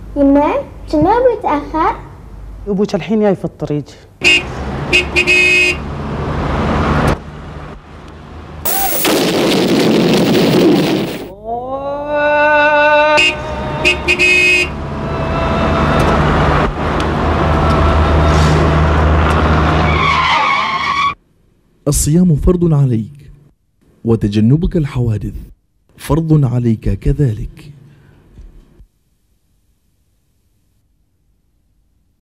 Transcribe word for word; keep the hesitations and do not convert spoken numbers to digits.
يما شنو ابوي تاخر؟ ابوك الحين جاي في الطريق. الصيام فرض عليك، وتجنبك الحوادث فرض عليك كذلك.